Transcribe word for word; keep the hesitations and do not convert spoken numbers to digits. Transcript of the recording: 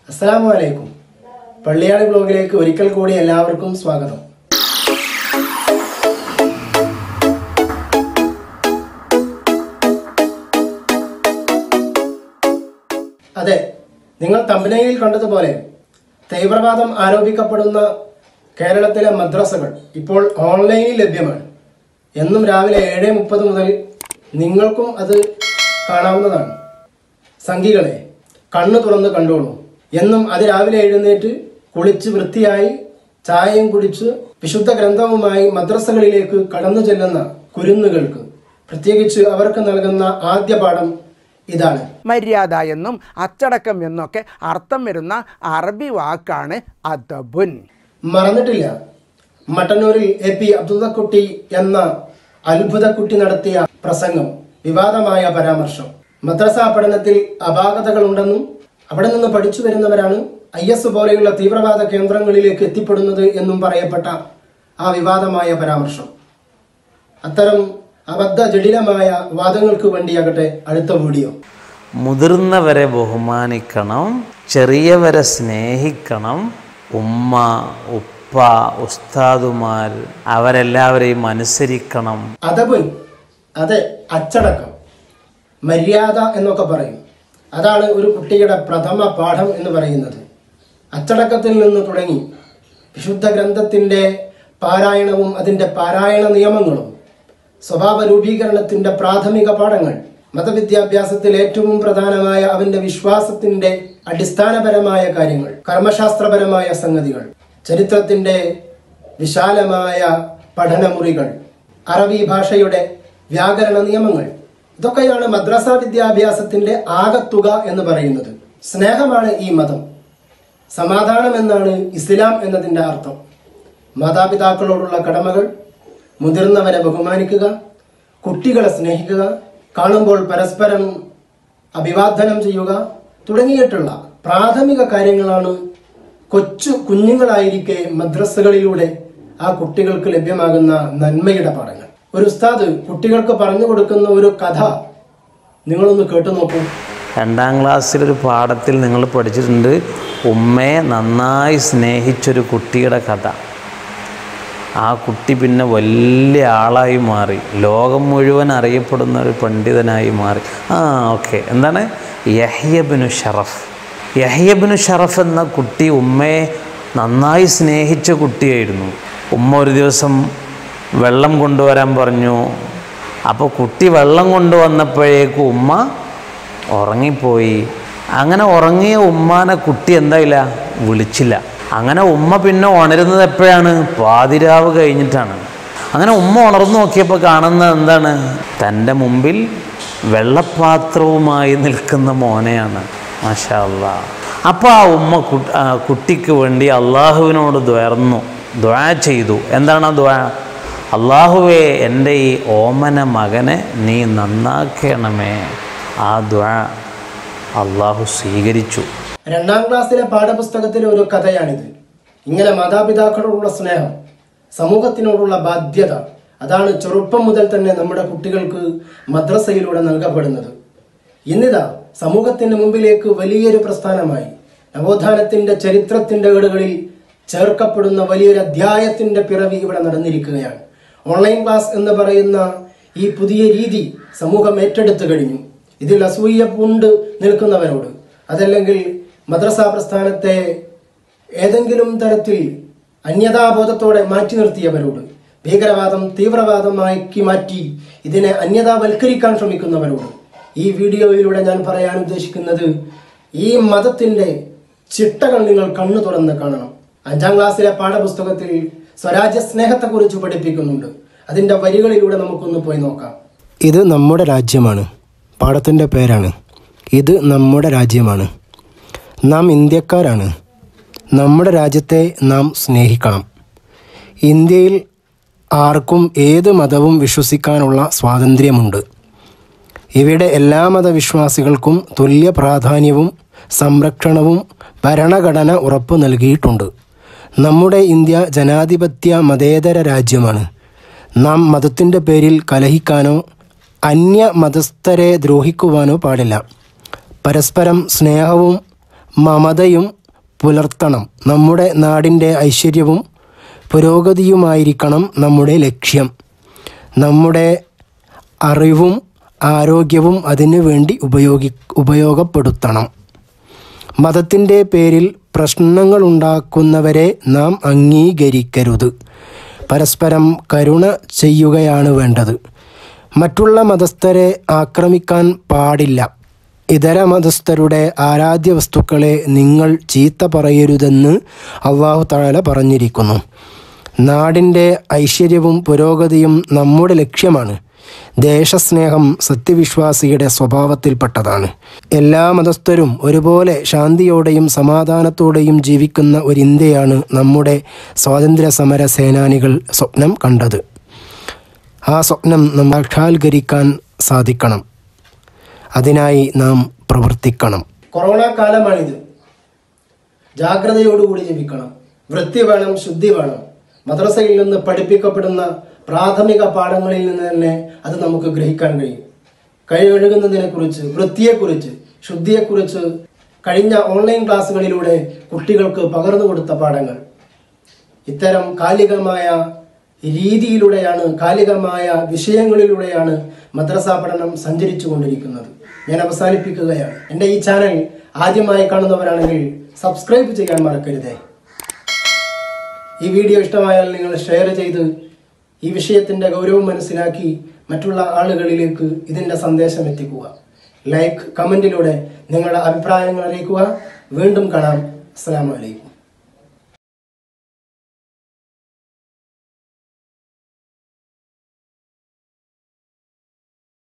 അസ്സലാമു അലൈക്കും. പള്ളിയാട് ബ്ലോഗിലേക്ക് ഒരിക്കൽ കൂടി എല്ലാവർക്കും സ്വാഗതം. അതെ, നിങ്ങൾ തമ്പനയിൽ കണ്ടതുപോലെ തീവ്രവാദം ആരോപിക്കപ്പെടുന്ന കേരളത്തിലെ മദ്രസകൾ ഇപ്പോൾ ഓൺലൈനിൽ ലഭ്യമാണ്. എന്നും രാവിലെ ഏഴ് മുപ്പത് മുതൽ നിങ്ങൾക്കും അത് കാണാവുന്നതാണ്. സംഘികളെ, കണ്ണു തുറന്ന് കണ്ടോളൂ. എന്നും അതിരാവിലെ എഴുന്നേറ്റ് കുളിച്ച് വൃത്തിയായി ചായയും കുടിച്ച് വിശുദ്ധ ഗ്രന്ഥവുമായി മദ്രസകളിലേക്ക് കടന്നു ചെല്ലുന്ന കുരുന്നുകൾക്ക് പ്രത്യേകിച്ച് അവർക്ക് നൽകുന്ന ആദ്യ പാഠം ഇതാണ്. മര്യാദ എന്നും അച്ചടക്കം എന്നൊക്കെ അർത്ഥം വരുന്ന അറബി വാക്കാണ് അദബുൻ. മറന്നിട്ടില്ല, മട്ടന്നൂരിൽ എ പി അബ്ദുള്ളക്കുട്ടി എന്ന അത്ഭുതക്കുട്ടി നടത്തിയ പ്രസംഗം, വിവാദമായ പരാമർശം. മദ്രസ പഠനത്തിൽ അപാകതകളുണ്ടെന്നും അവിടെ നിന്ന് പഠിച്ചു വരുന്നവരാണ് ഐ എസ് പോലെയുള്ള തീവ്രവാദ കേന്ദ്രങ്ങളിലേക്ക് എത്തിപ്പെടുന്നത് എന്നും പറയപ്പെട്ട ആ വിവാദമായ പരാമർശം. അത്തരം അബദ്ധ ജടിലമായ വാദങ്ങൾക്ക് വേണ്ടിയാകട്ടെ അടുത്ത വീഡിയോ. മുതിർന്നവരെ ബഹുമാനിക്കണം, ചെറിയവരെ സ്നേഹിക്കണം. ഉമ്മ, ഉപ്പ, ഉസ്താദുമാർ അവരെല്ലാവരെയും അനുസരിക്കണം. അദബുൻ, അതെ, അച്ചടക്കം, മര്യാദ എന്നൊക്കെ പറയും. അതാണ് ഒരു കുട്ടിയുടെ പ്രഥമ പാഠം എന്ന് പറയുന്നത്. അച്ചടക്കത്തിൽ നിന്ന് തുടങ്ങി വിശുദ്ധ ഗ്രന്ഥത്തിന്റെ പാരായണവും അതിന്റെ പാരായണ നിയമങ്ങളും, സ്വഭാവ രൂപീകരണത്തിന്റെ പ്രാഥമിക പാഠങ്ങൾ, മതവിദ്യാഭ്യാസത്തിൽ ഏറ്റവും പ്രധാനമായ അവന്റെ വിശ്വാസത്തിന്റെ അടിസ്ഥാനപരമായ കാര്യങ്ങൾ, കർമ്മശാസ്ത്രപരമായ സംഗതികൾ, ചരിത്രത്തിന്റെ വിശാലമായ പഠനമുറികൾ, അറബി ഭാഷയുടെ വ്യാകരണ നിയമങ്ങൾ, ഇതൊക്കെയാണ് മദ്രസ വിദ്യാഭ്യാസത്തിന്റെ ആകത്തുക എന്ന് പറയുന്നത്. സ്നേഹമാണ് ഈ മതം. സമാധാനം എന്നാണ് ഇസ്ലാം എന്നതിന്റെ അർത്ഥം. മാതാപിതാക്കളോടുള്ള കടമകൾ, മുതിർന്നവരെ ബഹുമാനിക്കുക, കുട്ടികളെ സ്നേഹിക്കുക, കാണുമ്പോൾ പരസ്പരം അഭിവാദനം ചെയ്യുക തുടങ്ങിയിട്ടുള്ള പ്രാഥമിക കാര്യങ്ങളാണ് കൊച്ചു കുഞ്ഞുങ്ങളായിരിക്കെ മദ്രസകളിലൂടെ ആ കുട്ടികൾക്ക് ലഭ്യമാകുന്ന നന്മയുടെ പാഠങ്ങൾ. ഒരു ഉസ്താദ് കുട്ടികൾക്ക് പറഞ്ഞു കൊടുക്കുന്ന ഒരു കഥ നിങ്ങളൊന്ന് കേട്ടു നോക്കൂ. രണ്ടാം ക്ലാസ്സിലൊരു പാഠത്തിൽ നിങ്ങൾ പഠിച്ചിട്ടുണ്ട്, ഉമ്മയെ നന്നായി സ്നേഹിച്ചൊരു കുട്ടിയുടെ കഥ. ആ കുട്ടി പിന്നെ വലിയ ആളായി മാറി, ലോകം മുഴുവൻ അറിയപ്പെടുന്ന ഒരു പണ്ഡിതനായി മാറി. ആ ഓക്കെ, എന്താണ്? യഹ്യബ്നു ഷറഫ്. യഹ്യബ്നു ഷറഫ് എന്ന കുട്ടി ഉമ്മയെ നന്നായി സ്നേഹിച്ച കുട്ടിയായിരുന്നു. ഉമ്മ ഒരു ദിവസം വെള്ളം കൊണ്ടുവരാൻ പറഞ്ഞു. അപ്പോൾ കുട്ടി വെള്ളം കൊണ്ടുവന്നപ്പോഴേക്കും ഉമ്മ ഉറങ്ങിപ്പോയി. അങ്ങനെ ഉറങ്ങിയ ഉമ്മാനെ കുട്ടി എന്തായില്ല, വിളിച്ചില്ല. അങ്ങനെ ഉമ്മ പിന്നെ ഉണരുന്നത് എപ്പോഴാണ്? പാതിരാവ് കഴിഞ്ഞിട്ടാണ്. അങ്ങനെ ഉമ്മ ഉണർന്നു നോക്കിയപ്പോൾ കാണുന്നത് എന്താണ്? തൻ്റെ മുമ്പിൽ വെള്ളപ്പാത്രവുമായി നിൽക്കുന്ന മോനെയാണ്. മാഷാ അല്ലാഹ്. അപ്പോൾ ആ ഉമ്മ കുട്ടിക്ക് വേണ്ടി അള്ളാഹുവിനോട് ദ്വാർന്നു, ദ്വാ ചെയ്തു. എന്താണ് ആ ദ്വാ? അള്ളാഹുവേ, എൻ്റെ ഈ ഓമന മകനെ നീ നന്നാക്കണമേ. ആ ദ്വാ അള്ളാഹു സ്വീകരിച്ചു. രണ്ടാം ക്ലാസ്സിലെ പാഠപുസ്തകത്തിലെ ഒരു കഥയാണിത്. ഇങ്ങനെ മാതാപിതാക്കളോടുള്ള സ്നേഹം, സമൂഹത്തിനോടുള്ള ബാധ്യത, അതാണ് ചെറുപ്പം മുതൽ തന്നെ നമ്മുടെ കുട്ടികൾക്ക് മദ്രസയിലൂടെ നൽകപ്പെടുന്നത്. ഇന്നിതാ സമൂഹത്തിന്റെ മുമ്പിലേക്ക് വലിയൊരു പ്രസ്ഥാനമായി നവോത്ഥാനത്തിന്റെ ചരിത്രത്തിന്റെ ഏടുകളിൽ ചേർക്കപ്പെടുന്ന വലിയൊരു അധ്യായത്തിന്റെ പിറവി ഇവിടെ നടന്നിരിക്കുകയാണ്. ഓൺലൈൻ ക്ലാസ് എന്ന് പറയുന്ന ഈ പുതിയ രീതി സമൂഹം ഏറ്റെടുത്തു കഴിഞ്ഞു. ഇതിൽ അസൂയ പൂണ്ട് നിൽക്കുന്നവരോട്, അതല്ലെങ്കിൽ മദ്രസ പ്രസ്ഥാനത്തെ ഏതെങ്കിലും തരത്തിൽ അന്യതാബോധത്തോടെ മാറ്റി നിർത്തിയവരോട്, ഭീകരവാദം തീവ്രവാദമാക്കി മാറ്റി ഇതിനെ അന്യതാവൽക്കരിക്കാൻ ശ്രമിക്കുന്നവരോട് ഈ വീഡിയോയിലൂടെ ഞാൻ പറയാൻ ഉദ്ദേശിക്കുന്നത്, ഈ മതത്തിന്റെ ചിട്ടകൾ നിങ്ങൾ കണ്ണു തുറന്ന് കാണണം. അഞ്ചാം ക്ലാസ്സിലെ പാഠപുസ്തകത്തിൽ സ്വരാജ്യ സ്നേഹത്തെക്കുറിച്ച് പഠിപ്പിക്കുന്നുണ്ട്. അതിന്റെ വരികളിലൂടെ നമുക്കൊന്ന് പോയി നോക്കാം. ഇത് നമ്മുടെ രാജ്യമാണ്. പാഠത്തിന്റെ പേരാണ് ഇത് നമ്മുടെ രാജ്യമാണ്. നാം ഇന്ത്യക്കാരാണ്. നമ്മുടെ രാജ്യത്തെ നാം സ്നേഹിക്കണം. ഇന്ത്യയിൽ ആർക്കും ഏത് മതവും വിശ്വസിക്കാനുള്ള സ്വാതന്ത്ര്യമുണ്ട്. ഇവിടെ എല്ലാ മതവിശ്വാസികൾക്കും തുല്യ പ്രാധാന്യവും സംരക്ഷണവും ഭരണഘടന ഉറപ്പു നൽകിയിട്ടുണ്ട്. നമ്മുടെ ഇന്ത്യ ജനാധിപത്യ മതേതര രാജ്യമാണ്. നാം മതത്തിൻ്റെ പേരിൽ കലഹിക്കാനോ അന്യ മതസ്ഥരെ ദ്രോഹിക്കുവാനോ പാടില്ല. പരസ്പരം സ്നേഹവും മമതയും പുലർത്തണം. നമ്മുടെ നാടിൻ്റെ ഐശ്വര്യവും പുരോഗതിയുമായിരിക്കണം നമ്മുടെ ലക്ഷ്യം. നമ്മുടെ അറിവും ആരോഗ്യവും അതിനു വേണ്ടി ഉപയോഗി ഉപയോഗപ്പെടുത്തണം. മതത്തിൻ്റെ പേരിൽ പ്രശ്നങ്ങളുണ്ടാക്കുന്നവരെ നാം അംഗീകരിക്കരുത്. പരസ്പരം കരുണ ചെയ്യുകയാണ് വേണ്ടത്. മറ്റുള്ള മതസ്ഥരെ ആക്രമിക്കാൻ പാടില്ല. ഇതര മതസ്ഥരുടെ ആരാധ്യ വസ്തുക്കളെ നിങ്ങൾ ചീത്ത പറയരുതെന്ന് അല്ലാഹു തആല പറഞ്ഞിരിക്കുന്നു. നാടിൻ്റെ ഐശ്വര്യവും പുരോഗതിയും നമ്മുടെ ലക്ഷ്യമാണ്. ദേശസ്നേഹം സത്യവിശ്വാസിയുടെ സ്വഭാവത്തിൽപ്പെട്ടതാണ്. എല്ലാ മതസ്ഥരും ഒരുപോലെ ശാന്തിയോടെയും സമാധാനത്തോടെയും ജീവിക്കുന്ന ഒരു ഇന്ത്യയാണ് നമ്മുടെ സ്വാതന്ത്ര്യ സമര സേനാനികൾ സ്വപ്നം കണ്ടത്. ആ സ്വപ്നം നമ്മൾ സാക്ഷാത്കരിക്കാൻ സാധിക്കണം. അതിനായി നാം പ്രവർത്തിക്കണം. കൊറോണ കാലമാണിത്. ജാഗ്രതയോടുകൂടി ജീവിക്കണം. വൃത്തി വേണം, ശുദ്ധി വേണം. മദ്രസയിൽ നിന്ന് പഠിപ്പിക്കപ്പെടുന്ന പ്രാഥമിക പാഠങ്ങളിൽ നിന്ന് തന്നെ അത് നമുക്ക് ഗ്രഹിക്കാൻ കഴിയും. കൈ കഴുകുന്നതിനെ കുറിച്ച്, വൃത്തിയെക്കുറിച്ച്, ശുദ്ധിയെക്കുറിച്ച് കഴിഞ്ഞ ഓൺലൈൻ ക്ലാസ്സുകളിലൂടെ കുട്ടികൾക്ക് പകർന്നു കൊടുത്ത പാഠങ്ങൾ ഇത്തരം കാലികമായ രീതിയിലൂടെയാണ്, കാലികമായ വിഷയങ്ങളിലൂടെയാണ് മദ്രസ പഠനം സഞ്ചരിച്ചു കൊണ്ടിരിക്കുന്നത്. ഞാൻ അവസാനിപ്പിക്കുകയാണ്. എൻ്റെ ഈ ചാനൽ ആദ്യമായി കാണുന്നവരാണെങ്കിൽ സബ്സ്ക്രൈബ് ചെയ്യാൻ മറക്കരുതേ. ഈ വീഡിയോ ഇഷ്ടമായാൽ നിങ്ങൾ ഷെയർ ചെയ്ത് ഈ വിഷയത്തിൻ്റെ ഗൗരവം മനസ്സിലാക്കി മറ്റുള്ള ആളുകളിലേക്ക് ഇതിൻ്റെ സന്ദേശം എത്തിക്കുക. ലൈക്ക്, കമൻറ്റിലൂടെ നിങ്ങളുടെ അഭിപ്രായങ്ങൾ അറിയിക്കുക. വീണ്ടും കാണാം. അസ്സലാമു അലൈക്കും.